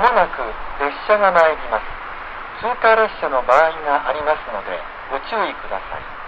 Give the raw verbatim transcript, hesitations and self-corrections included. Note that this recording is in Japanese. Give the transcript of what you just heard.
もなく列車が参ります。通過列車の場合がありますのでご注意ください。